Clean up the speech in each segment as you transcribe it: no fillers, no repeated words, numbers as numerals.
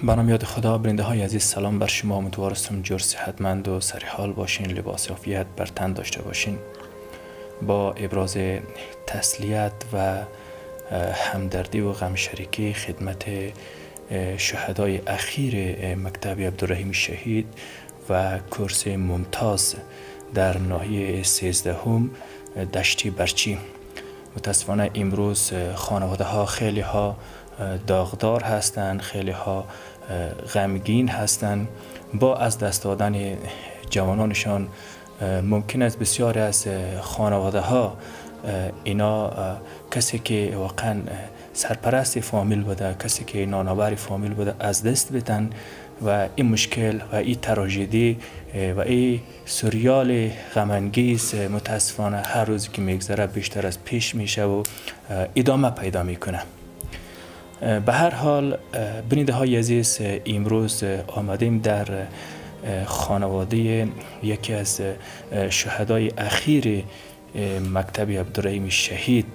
به نام یاد خدا. برنده های عزیز، سلام بر شما. امیدوارم جور صحتمند و سریحال باشین، لباس عافیت بر تن داشته باشین. با ابراز تسلیت و همدردی و غمشریکی خدمت شهدای اخیر مکتب عبدالرحیم شهید و کورس ممتاز در ناحیه 13 دشتی برچی. متاسفانه امروز خانواده ها خیلی ها داغدار هستند، خیلی ها غمگین هستند با از دست دادن جوانانشان. ممکن است بسیاری از خانواده ها اینا کسی که واقعا سرپرست فامیل بوده، کسی که نانآور فامیل بوده از دست بدن و این مشکل و این تراژدی و این سریال غم‌انگیز متاسفانه هر روزی که میگذره بیشتر از پیش میشه و ادامه پیدا میکنه. به هر حال برنده های عزیز، امروز آمدیم در خانواده یکی از شهدای اخیر مکتب عبدالرحیم شهید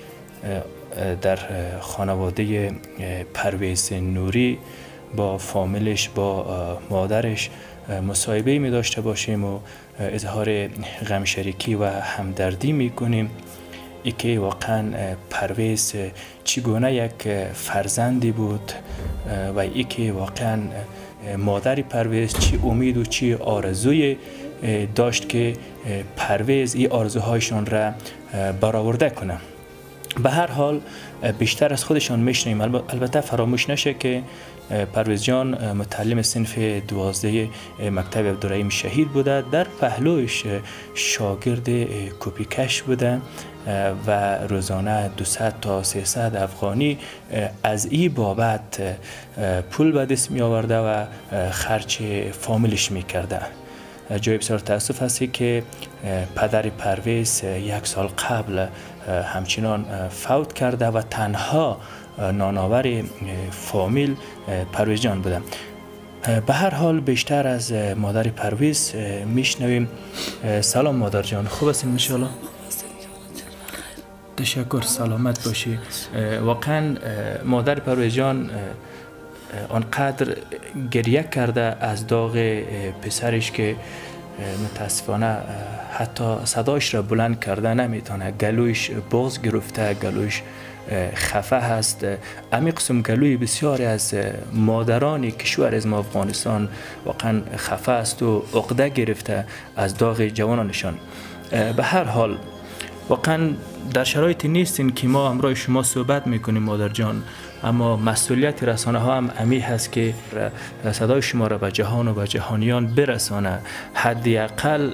در خانواده پرویز نوری با فامیلش، با مادرش مصاحبه می داشته باشیم و اظهار غمشریکی و همدردی می کنیم. ای که واقعا پرویز چگونه یک فرزندی بود و ای که واقعا مادر پرویز چی امید و چی آرزوی داشت که پرویز این آرزوهایشان را برآورده کنه. به هر حال بیشتر از خودشان میشنویم. البته فراموش نشه که پرویز جان متعلم صنف 12 مکتب عبدالرحیم شهید بوده. در پهلوش شاگرد کپیکش بوده و روزانه 200 تا 300 افغانی از این بابت پول به دست می آورده و خرج فامیلش می کرده. جای بسیار تأسف هستی که پدر پرویز 1 سال قبل همچنان فوت کرده و تنها نانآور فامیل پرویز جان بوده. به هر حال بیشتر از مادر پرویز میشنویم. سلام مادر جان، خوب هستین ان شاء الله؟ تشکر، سلامت باشی. واقعا مادر پرویز جان آنقدر گریه کرده از داغ پسرش که متاسفانه حتی صدایش را بلند کرده نمیتونه. گلویش بغض گرفته، گلویش خفه هست. امی قسم گلوی بسیاری از مادران کشور از ما افغانستان واقعا خفه است و عقده گرفته از داغ جوانانشان. به هر حال واقعا در شرایطی نیستین که ما همراه شما صحبت میکنیم مادر جان، اما مسئولیت رسانه ها هم امی هست که صدای شما را به جهان و به جهانیان برسانه. حداقل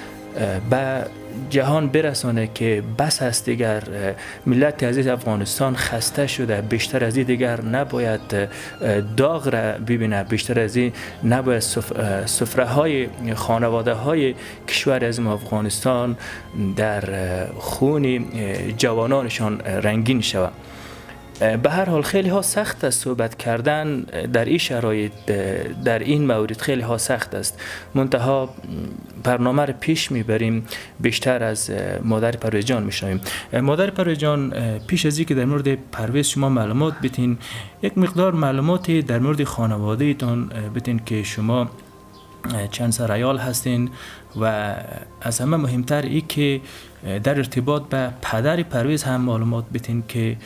به جهان برسانه که بس است دیگر ملت عزیز افغانستان خسته شده، بیشتر از این دیگر نباید داغ را ببینه، بیشتر از این نباید سفره های خانواده های کشور از افغانستان در خون جوانانشان رنگین شود. به هر حال خیلی ها سخت است صحبت کردن در این شرایط، در این مورد خیلی ها سخت است. منتها برنامه رو پیش میبریم. بیشتر از مادر پرویز جان میشنویم. مادر پرویز جان، پیش از اینکه در مورد پرویز شما معلومات بتین، یک مقدار معلوماتی در مورد خانواده تان بتین که شما چند سر عیال هستین و از همه مهمتر ای که در ارتباط به پدر پرویز هم معلومات بتین که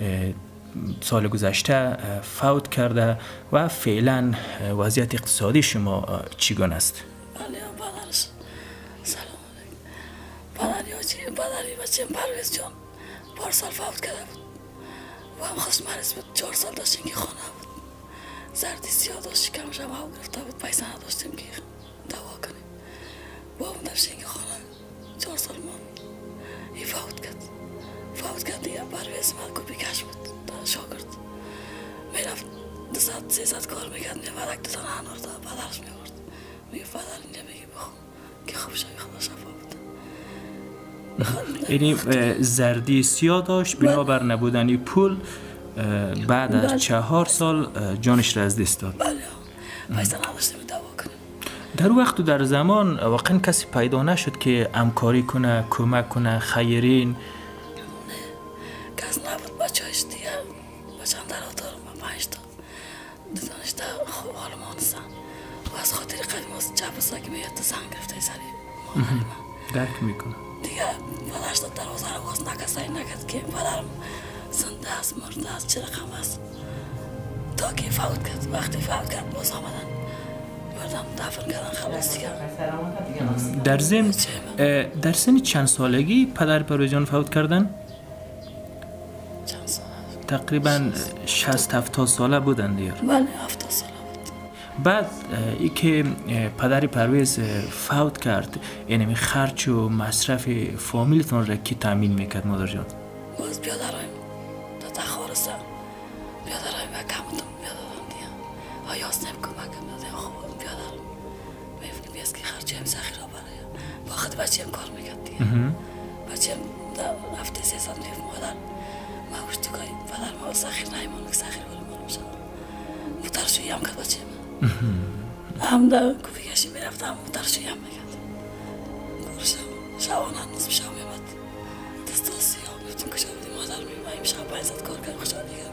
سال گذشته فوت کرده و فعلا وضعیت اقتصادی شما چگونه است؟ پدرش سلام علیکم. پدری بچه پرویز جان پارسال فوت کرده بود و هم خواست مریض بود. 4 سال داشت اینکه خانه بود، زردی سیاه داشت، شکمش هم هوا گرفته بود، پیسه نداشتیم که دوا کنیم. با هم در شنگ خانه 4 سال ما ای فوت کرد دیگه. پرویز من کپیکش بود، شاگرد میرفت 200-300 کار میکرد، میبرک دو تانه انار داد پدرش میورد، میگه پدر اینجا بگی بخون که خوب شوی خدا شفا بود. یعنی زردی سیاه داشت، بنابر نبودنی پول بعد از 4 سال جانش را از دست داد. بله، پیسه نداشتیم دوا کنیم. در وقت و در زمان واقعا کسی پیدا نشد که همکاری کنه، کمک کنه، خیرین؟ نه، کس نبود. بچه هایش دیگه بچه هم در آتار ما 5 تا دانشته حال ما نیستن و از خاطر قدیم از جب ساکی میاد زنگ گرفته سری مادر من درک میکنم دیگه پدرش در دروازه رو باز نکسایی نکرد که پدرم زنده است مرده است چه رقم است تا که فوت کرد. وقتی فوت کرد باز آمدن بردم دفن کردن خلاص دیگه. در ضمن در سن چند سالگی پدر پرویز جان فوت کردن؟ چند سال؟ تقریبا 60-70 ساله بودن دیگر. بله 70 ساله بود. بعد ای که پدر پرویز فوت کرد یعنی خرچ و مصرف فامیلتون را کی تامین میکرد مادر جان؟ باز بیادرایم تا تخارسه بیادرایم و کمتون بیادرم دیگه آیاز نمیکنم خوب بیادرم میفتی بیست که خرچه هم سخیر را برای با خود بچه هم کار میکرد دیگه بچه هم هفته 3 سال میفت مادر ما گوشتی که پدر ما سخیر نایمانو که سخیر بولیم بولم شد مترشویی هم کرد بچه هم در کوفی کشی میرفتم مترشویی هم میکرد گورشم شبانه نصف شب میمد دستاسی ها میفتیم کشا بودیم مادر میماییم شب 500 کار کرد خوشا دیگر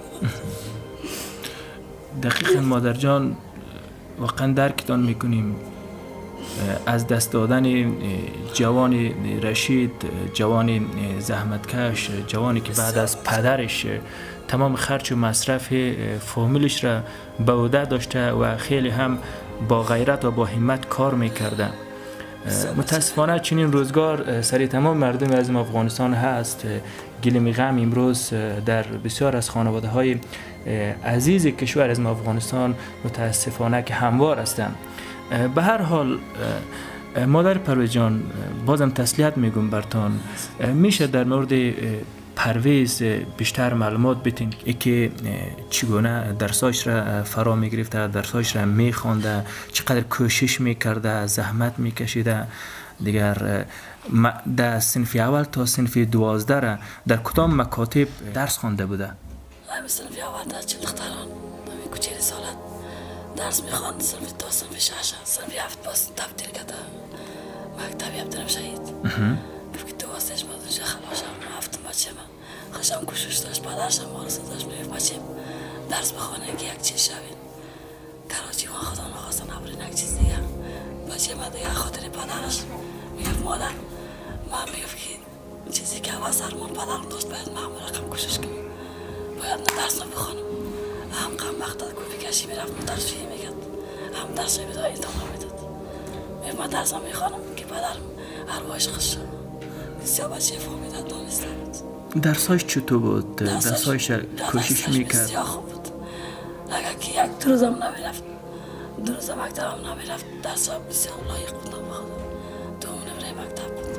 دقیقا مادر جان واقعا درکتان میکنیم از دست دادن جوان رشید، جوان زحمتکش، جوانی که بعد از پدرش تمام خرچ و مصرف فامیلش را به عهده داشته و خیلی هم با غیرت و با همت کار میکرده. متاسفانه چنین روزگار سری تمام مردم از افغانستان هست. گله غم امروز در بسیار از خانواده های عزیز کشور از افغانستان متاسفانه که هموار هستند. به هر حال مادر پرویز جان بازم تسلیت میگم برتان. میشه در مورد پرویز بیشتر معلومات بدین که چگونه درساش را فرا میگرفته، درساش را میخوانده، چقدر کوشش میکرده، زحمت میکشیده. دیگر در صنف اول تا صنف 12 را در کدام مکاتب درس خوانده بوده؟ صنف اول در چلختران کوچه رسالت درس میخواند، صنف 2 صنف 6 صنف 7 باز تبدیل کرده مکتبی عبدالرحیم شهید که 2 واسطش باز اونجا خلاشم هفتم بچه من خشم کوشش داشت پدرشم آرزو داشت میگفت بچه درس بخوانه که یک چیز شوین کراچی وان خدا نخواستن نبرین یک چیز دیگه بچه من دیگه خاطر پدرش میگفت مادر من میگفت که چیزی که اول سرمان پدرم داشت باید معمول رقم کوشش کنم باید نه درس بخوانم هم قم وقت داد کوفی کشی میرفت مترشویی میکرد هم درس میداد ادامه میداد میگفت من درس میخوانم که پدرم ارواحش خوش شد. بسیار بچه فهمیدن دانسته بود. درساش چطور بود؟ درساش کوشش میکرد؟ بسیار خوب بود. اگر که یک 2 روزم نمیرفت 2 روز مکتبم نمیرفت درسا بسیار لایق بود نمیخواد 2 نمره مکتب بود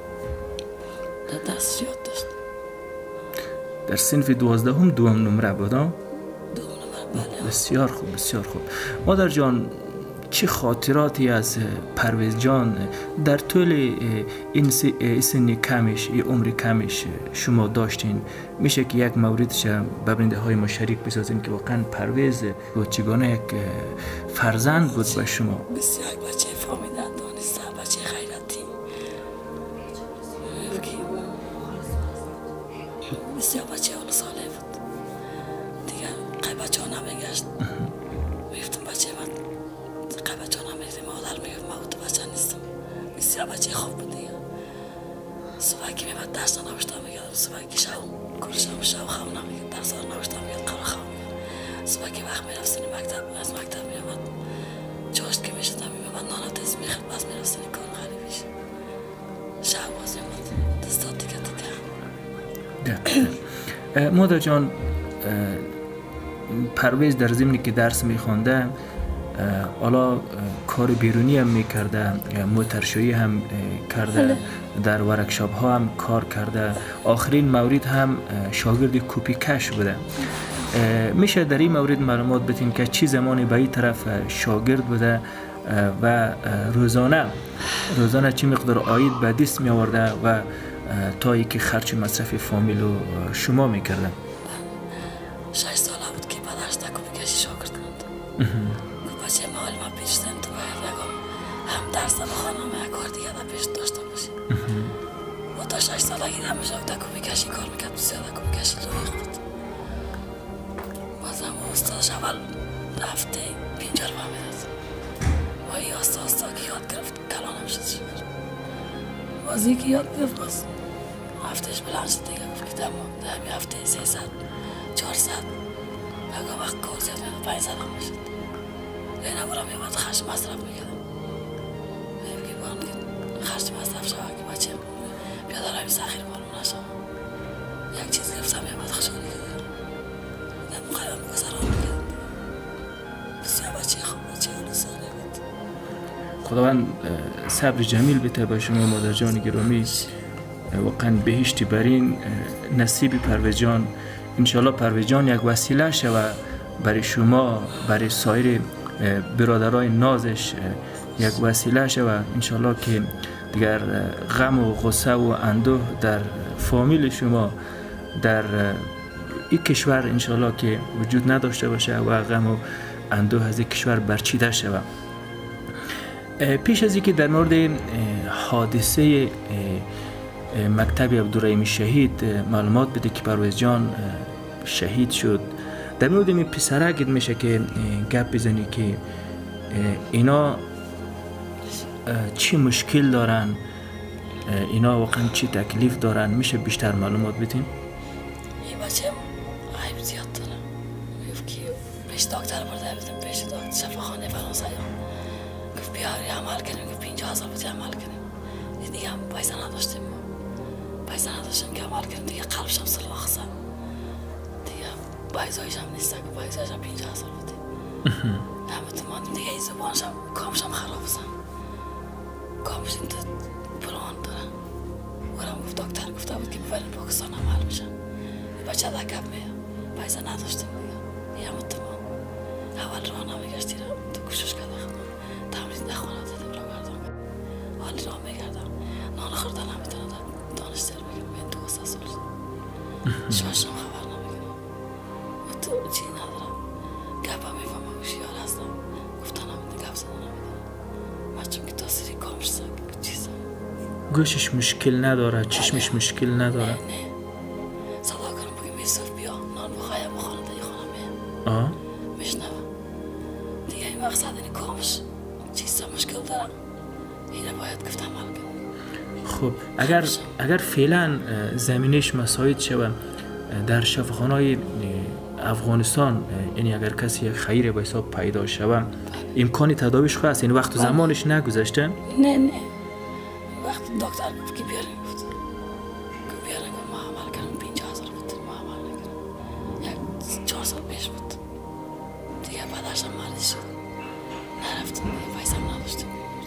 درس یاد داشت. در صنف 12 هم 2 نمره بود؟ 2 نمره بله. بسیار خوب بسیار خوب. مادر جان چه خاطراتی از پرویز جان در طول این سن کمش، این عمر کمش شما داشتین؟ میشه که یک موردش به بیننده های ما شریک بسازین که واقعا پرویز و چگونه یک فرزند بود به شما؟ بسیار بچه فهمیدن دانسته بچه غیرتی بسیار بچه حال ساله بود دیگه قی بچه ها نمیگشت میفتم بچه من قی بچه ها نمیگشت مادر میگفت من تو بچه نیستم بسیار بچه خوب بود دیگه صبح که میمد درس نوشته میگردم صبح که شو کورشم شو خواب نمیگرد درس نوشته میگرد قرار خواب میگرد صبح که وقت میرفتن مکتب از مکتب میامد جاشت که میشدم میمد نانا تیز میخد باز میرفتن کار غریبیش شو باز میمد دستات دیگه مادر جان پرویز در ضمنی که درس میخوانده حالا کار بیرونی هم میکرده، موترشویی هم کرده، در ورکشاپ ها هم کار کرده، آخرین مورد هم شاگرد کوپی کش بوده. میشه در این مورد معلومات بدین که چی زمانی به این طرف شاگرد بوده و روزانه چی مقدار عاید به دست می آورده و تا ای که خرچ مصرف فامیل و شما میکردن؟ 6 ساله بود که پدرش در کوپی کشی شاگرد کند بچه محال ما پیشتن تو باید هم درس بخوانم یک کار دیگه در پیش داشته باشی و تا 6 سالگی همیشه در کوپی کشی کار میکرد بسیار در کوپی کشی لایق بود بازم استادش اول هفته 50 روپیه میداد و این آستا آستا که یاد گرفت کلانم شد شکر بازی که یاد گرفت باز هفتهش بلند شد دیگه گفت که همین هفته 300 400 بگم وقت کار زیاد میداد 500 هم میشد لینا برام میمد خرج مصرف میکردم که بان خرج مصرف شود که بچه بیادر همین سخیر معلوم نشد یک چیز گرفتم میمد خوشحالی کردم در مقایمه گذران میکردم بسیار بچه خوب بچه حلوسانه بود. خداوند صبر جمیل بده به شما مادر جان گرامی، واقعا بهشتی برین نصیب پرویز جان. انشالله پرویز جان یک وسیله شود برای شما، برای سایر برادرای نازش یک وسیله شود انشالله که دیگر غم و غصه و اندوه در فامیل شما در این کشور انشالله که وجود نداشته باشه و غم و اندوه از این کشور برچیده شود. پیش از اینکه در مورد حادثه مکتب عبدالرحیم شهید معلومات بده که پرویز جان شهید شد، در مورد این پسرک میشه که گپ بزنی که اینا چی مشکل دارن، اینا واقعا چی تکلیف دارن، میشه بیشتر معلومات بدین؟ این بچه عیب زیاد داره، گفت که پیش دکتر برده بدیم، پیش دکتر شفاخانه فرانسه گفت بیاری عمل کنیم، گفت 50,000 بودی عمل کنیم، دیگه هم پیسه نداشتیم، پیسه نداشتیم که عمل کنیم، دیگه قلبشم سلوه خستم دیگه بایزایش هم نیست که بایزایش هم 50,000 بودی همه تو ماندیم دیگه این زبانشم کامشم خراب بزن کامش این پلان داره ورم گفت دکتر گفته بود که ببرین پاکستان هم حل میشن بچه دکب میه پیسه نداشتیم دیگه همه تو مان اول راه نمیگشتی رو تو کوشش کرده خودم تمرین نخواند دادم را گردم حالی راه میگردم نان خوردن نمیتونه دانشتر بگیرم این 2 سال شوشم خبر نمیگیرم و تو چی ندارم گپ هم میفهم هوشیار هستم گفتن هم گپ زدن نمیدونم من چون که تاثیری کامش چیزم گوشش مشکل نداره، چشمش مشکل نداره. نه صدا کنم بگیم یوسف بیا نان بخوایم بخوانه دایی خانم میشنوم دیگه این مقصد اینی کامش چیزا مشکل دارم اینه باید گفتم حل کنم. خب اگر فعلا زمینش مساعد شود در شفاخانه‌های افغانستان، یعنی اگر کسی یک خیر به حساب پیدا شود امکانی تداویش خواهد است، این وقت و زمانش نگذشته؟ نه وقت دکتر گفت که بیارین گفت بیارین گفت ما عمل کردم 50,000 بود ما عمل نکردم 4 سال پیش بود دیگه بعدش هم مریض شد نرفتم دیگه پیسه هم نداشتم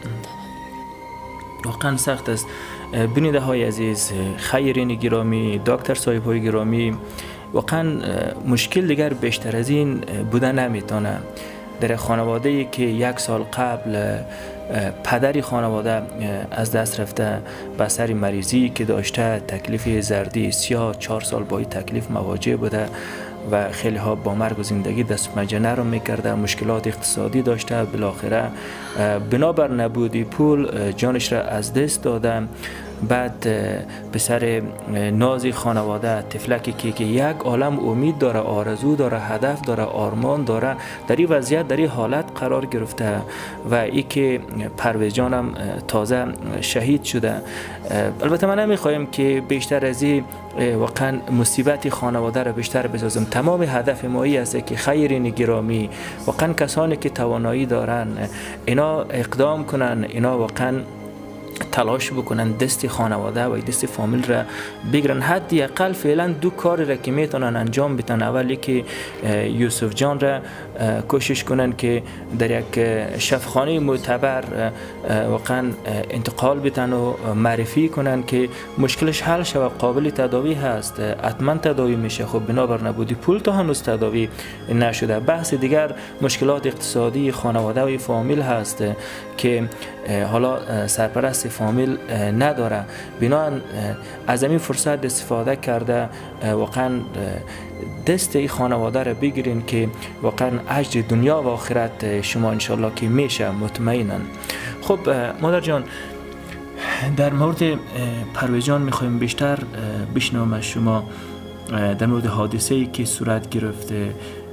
واقعا سخت است. بیننده های عزیز، خیرین گرامی، دکتر صاحب های گرامی، واقعا مشکل دیگر بیشتر از این بوده نمیتونه. در خانواده ای که 1 سال قبل پدری خانواده از دست رفته به سر مریضی که داشته، تکلیف زردی سیاه، 4 سال با این تکلیف مواجه بوده و خیلی ها با مرگ و زندگی دست مجنه رو میکرده، مشکلات اقتصادی داشته، بالاخره بنابر نبودی پول جانش را از دست داده. بعد پسر نازی خانواده، طفلکی که یک عالم امید داره، آرزو داره، هدف داره، آرمان داره، در این وضعیت در این حالت قرار گرفته و ای که پرویز جانم تازه شهید شده. البته من نمیخوایم که بیشتر از این واقعا مصیبت خانواده را بیشتر بسازم. تمام هدف ما ای است که خیرین گرامی، واقعا کسانی که توانایی دارن اینا اقدام کنن، اینا واقعا تلاش بکنن دست خانواده و دست فامیل را بگیرن. حدی اقل فعلا 2 کار را که میتونن انجام بدن. اولی که یوسف جان را کوشش کنن که در یک شفاخانه معتبر واقعا انتقال بدن و معرفی کنن که مشکلش حل شود، قابل تداوی هست، حتما تداوی میشه. خب بنابر نبودی پول تا هنوز تداوی نشده. بحث دیگر مشکلات اقتصادی خانواده و فامیل هست که حالا سرپرست فامیل نداره، بنابراین از این فرصت استفاده کرده واقعا دست این خانواده را بگیرین که واقعا اجر دنیا و آخرت شما انشالله که میشه مطمئنا. خب مادر جان، در مورد پرویز جان میخوایم بیشتر بشنویم از شما در مورد حادثه‌ای که صورت گرفته.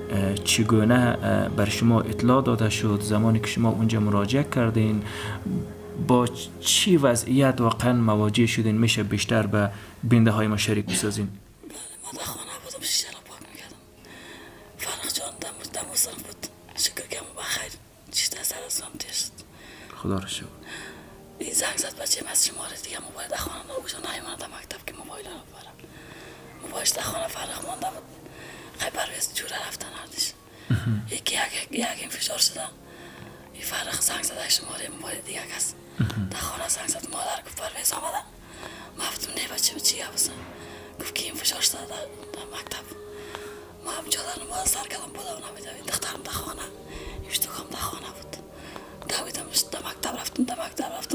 چگونه بر شما اطلاع داده شد؟ زمانی که شما اونجا مراجعه کردین با چی وضعیت واقعا مواجه شدین؟ میشه بیشتر به بینده های ما شریک بسازین؟ ما در خانه بودم، شیشه را پاک میکردم. فرق جان دم سرم بود، شکر که بخیر چیز سر از هم تشت. خدا را شکر. این زنگ زد بچه از شماره دیگه موبایل در خانه نبوشن، نیامد در مکتب که موبایل رو ببرم. موبایلش در خانه فرق مانده بود. خیلی پرویز جوره رفتن هردش. یکی این فشار شده. این فرق زنگ زد شماره موبایل دیگه کس. در خانه زنگ زد مادر گفت پرویز آمده. ما گفتم نه بچه چی بسن. گفت که این فشار شده در مکتب. ما هم جادر نماز سر کردم بودم نمیدونم. دخترم در خانه. یشتوکم در خانه بود. دویدم در مکتب رفتم.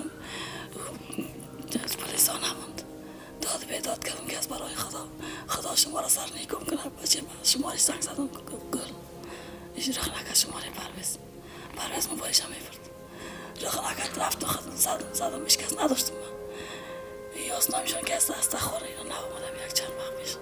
پلیس ها نموند. داد بیداد کردم که از برای خدا شما را سر نیکم کنه. بچه من شمارش زنگ زدم گل ایش رخ نکرد شماره پرویز موبایلش هم میبرد. رخ نکرد رفتم خدم زدم میش کس نداشتم من. این آسنا میشون که از خوره اینا نامدم یک چند وقت میشه.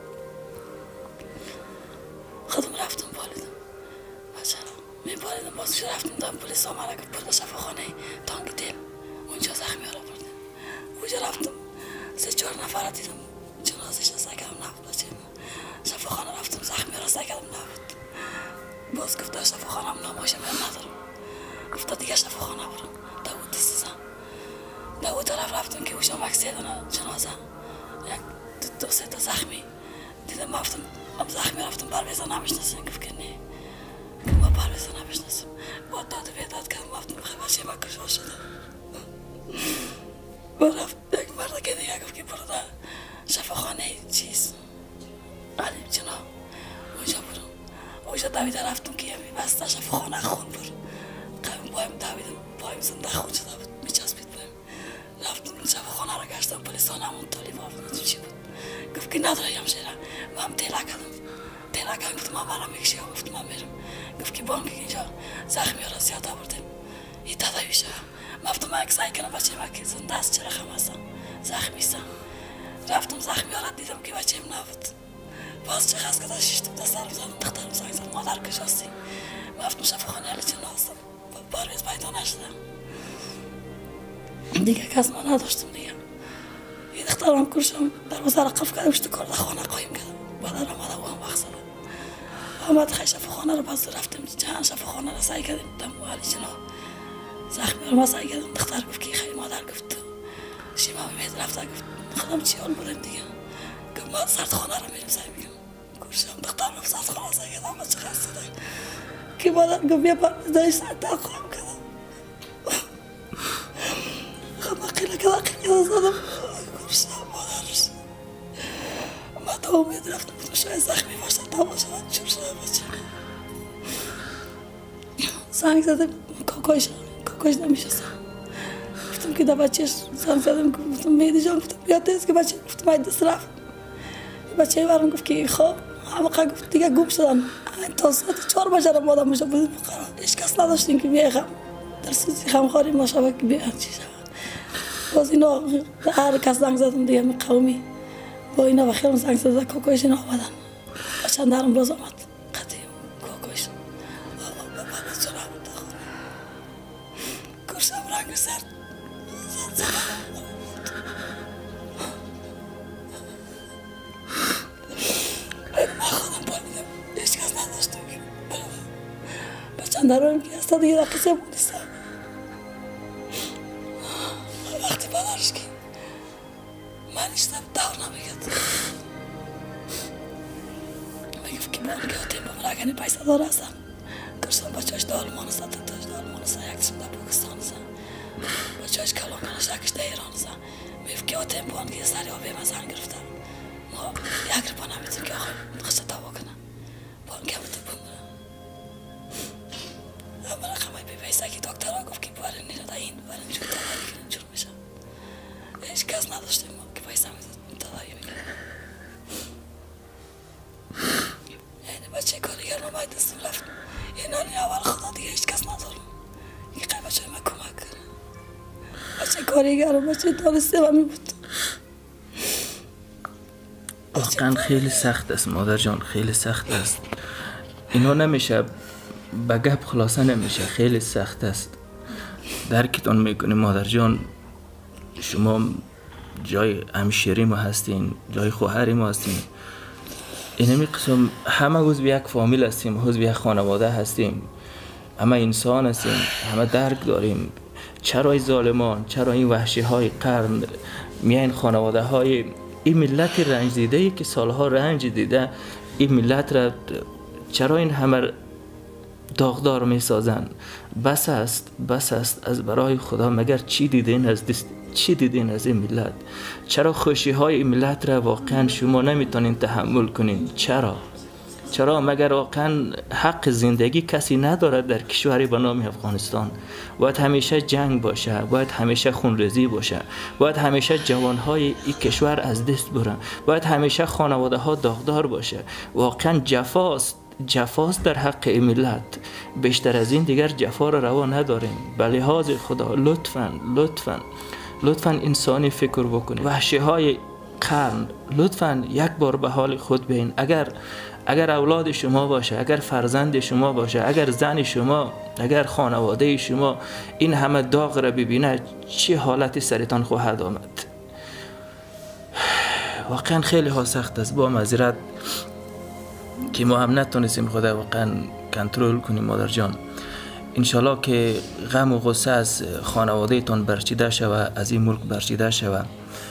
خدم رفتم بالیدم بچه را میبالیدم بازش رفتم دام پلیس ها مرا گفت برده شفاخانه تانک دل اونجا زخمی ها را بردم. اونجا رفتم 3-4 نفر دیدم جنازش را سکرم نبود. بچه شفاخانه رفتم زخمی ها را سکرم نبود. باز گفت شفاخانه هم نماشه من ندارم. گفت دیگه شفاخانه برم داود دیستم. داود طرف رفتم که اوشا مکسی دانه جنازه یک 2-3 تا زخمی دیدم. رفتم زخمی رفتم پرویزا نمیشناسم. گفت که نه که ما پرویزا نمیشناسم. با داد و بیداد کردم رفتم بچه من کشته شده. رفت یک مرد که دیگه گفت که برو در شفاخانه چیز علیم جنا اونجا برو. اونجا دویده رفتم که یمی بسته شفاخانه خون برو. قیم بایم دویدم بایم زنده خون شده بود میچسبید بایم. رفتم شفاخانه را گشتم پلیس ها نمون طالی بابدم چی بود. گفت که نداره همشیره. من هم تیله کردم گفت من برم میکشی گفت من میرم. گفت که بانک اینجا زخمی ها را زیاد آوردیم این تداویشه. رفتم اکسای کنم بچه من که زنده است چرا خم هستم زخمیستم. رفتم زخمی ها را دیدم که بچه هم نبود. باز چه خست کده شیشتم دسترم زدم دخترم زنگ زد مادر کجاستی. رفتم شفاخانه علی چه ناستم پرویز پیدا نشدم دیگه کس ما نداشتم دیگه. این دخترم کرشم دروازه را قفل کردم شد کار در خانه قایم کردم. بعد آمده و هم وقت زدم آمد خیلی شفاخانه را باز رفتم چند شفاخانه را سعی کردیم دم علی چه زخمی رو ما سعی کردم. دختر گفت که خیلی مادر گفت شیما میمید رفته گفت خودم چی حال بودم دیگه. گفت ما سردخانه رو میریم سعی میکنم کرشم دختر رو سردخانه سعی کردم با چه خسته دارم که مادر گفت بیا پرویز سرده خواهم کردم. خب ما قیله که زدم کرشم مادرش ما تا امید رفتم تو شاید زخمی باشد تمام شد چور شده بچه. زنگ زدم کاکایش نمیشستم. گفتم که در بچهش زنگ زدم گفتم مهدی جان گفتم بیاد تیز که بچه گفتم های دست رفت. بچه برام گفت که خواب همه گفت دیگه گم شدن. تا ساعت 4 بجه را مادم میشه بودیم بخورم. هیچ کس نداشتیم که بیایم در سوزی خمخواری ما شبه که بیایم چی شود. باز اینا هر کس زنگ زدم دیگه می قومی با اینا و خیلی زنگ زدم کاکایش اینا آمدن. بچه درم باز آمد قدیم کاکایش کرشم رنگ سرد من خودم بالیدم هیچ کس نداشتم که بچه درم که هسته دیگه در قصه بودیستم. وقتی پدرش که من ایشتم دور نمیگد میگفت که من که آتیم بمون اگه پیسه دار هستم کرشم بچه هاش در آلمان هستم یک قسم در پاکستان هستم بچه هاش کلام کنش یکش در ایران هستم. میگفت که آتیم بان که سری آبی من زن گرفتم ما یک رپا نمیتونیم که آخوی خسته دوا کنم بان که بوده بمونه. اما رقمه بی پیسه که دکتر ها گفت که باره نیره دا این باره نیره تدایی کنیم جور میشه. هیچ کس نداشتیم ما که پیسه میداد تدایی میکنیم. یعنی بچه کاریگر ما باید دستم رفت اینانی اول خدا دیگه هیچ کس ندارم که قیل بچه ما کمک کنه. بچه کاریگر و بچه دانسته و می بود. واقعا خیلی سخت است مادر جان خیلی سخت است. اینا نمیشه به گپ خلاصه نمیشه، خیلی سخت است. درکتان میکنیم مادر جان، شما جای همشیری ما هستین، جای خواهری ما هستین. اینمی قسم همه عضو یک فامیل هستیم، عضو یک خانواده هستیم، همه انسان هستیم، همه درک داریم. چرا این ظالمان، چرا این وحشی های قرن میان خانواده های این ملت رنج دیده ای که سالها رنج دیده این ملت را چرا این همه داغدار می سازن؟ بس است از برای خدا، مگر چی دیدین از این ملت؟ چرا خوشی های این ملت را واقعا شما نمیتونین تحمل کنین؟ چرا مگر واقعا حق زندگی کسی ندارد در کشوری به نام افغانستان؟ باید همیشه جنگ باشه، باید همیشه خونریزی باشه، باید همیشه جوانهای این کشور از دست برن، باید همیشه خانواده ها داغدار باشه. واقعا جفاست در حق این ملت. بیشتر از این دیگر جفا را روا نداریم. به لحاظ خدا لطفاً انسانی فکر بکنید. وحشی های قرن لطفاً یک بار به حال خود بین. اگر اولاد شما باشه، اگر فرزند شما باشه، اگر زن شما، اگر خانواده شما این همه داغ را ببینه، چه حالتی سرتان خواهد آمد؟ واقعا خیلی ها سخت است. با معذرت که ما هم نتونستیم خدا واقعا کنترل کنیم مادر جان. انشالله که غم و غصه از خانواده تان برچیده شود، از این ملک برچیده شود.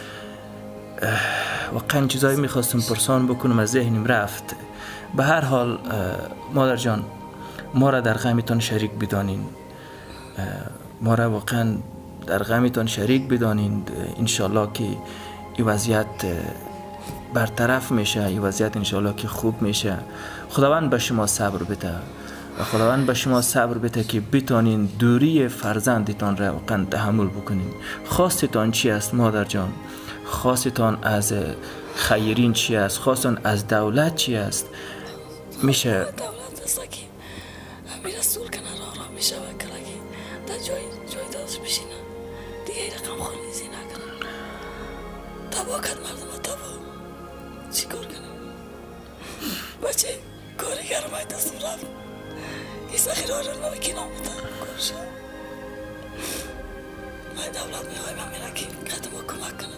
واقعا چیزایی میخواستم پرسان بکنم از ذهنم رفت. به هر حال مادر جان، ما را در غمتان شریک بدانین، ما را واقعا در غمتان شریک بدانین. انشالله که این وضعیت برطرف میشه، این وضعیت انشالله که خوب میشه. خداوند به شما صبر بده و خداوند به شما صبر بده که بتانین دوری فرزندتان را واقعا تحمل بکنین. خواستتان چی است مادر جان؟ خواستتان از خیرین چی است؟ خواستتان از دولت چی است؟ میشه دولت است که امیر رسول کنار آرام میشه و کلگی در جای دادش بشینه دیگه رقم خونیزی نکنه. تبا کد مردم تبا چی کار کنه؟ بچه کاری گرمای دستم رفت یه سخیر آرام نوکی نامودن کارشا. من دولت میخوای من میره که قدم و کمک کنه.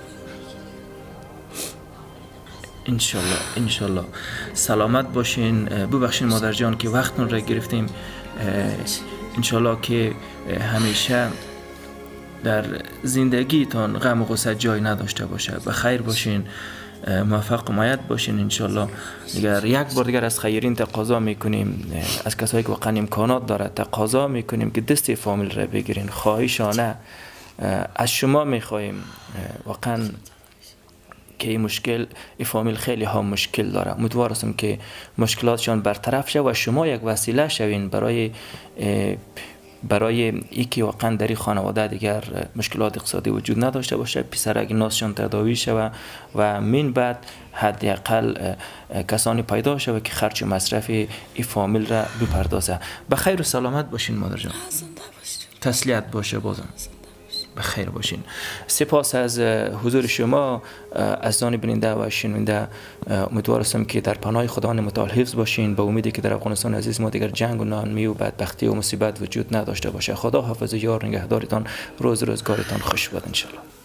انشالله سلامت باشین. ببخشین مادر جان که وقتتون را گرفتیم. انشالله که همیشه در زندگیتان غم و غصه جای نداشته باشه. به خیر باشین، موفق و مایت باشین. انشالله دیگر یک بار دیگر از خیرین تقاضا میکنیم، از کسایی که واقعا امکانات داره تقاضا میکنیم که دست فامیل را بگیرین. خواهشانه از شما میخواهیم واقعا که این مشکل، این فامیل خیلی ها مشکل داره. امیدوارم که مشکلاتشان برطرف شه و شما یک وسیله شوین برای اینکه واقعا در این خانواده دیگر مشکلات اقتصادی وجود نداشته باشه. پسرک ناسشان تداوی شوه و من بعد حداقل کسانی پیدا شوه که خرج و مصرف این فامیل را بپردازه. به خیر و سلامت باشین مادر جان. تسلیت باشه بازم. بخیر باشین. سپاس از حضور شما عزیزان بیننده و شنونده. امیدوارم که در پناه خداوند متعال حفظ باشین. با امیدی که در افغانستان عزیز ما دیگر جنگ و ناامنی و بدبختی و مصیبت وجود نداشته باشه. خدا حافظ و یار نگهدارتان. روزگارتان خوش باد ان شاء الله.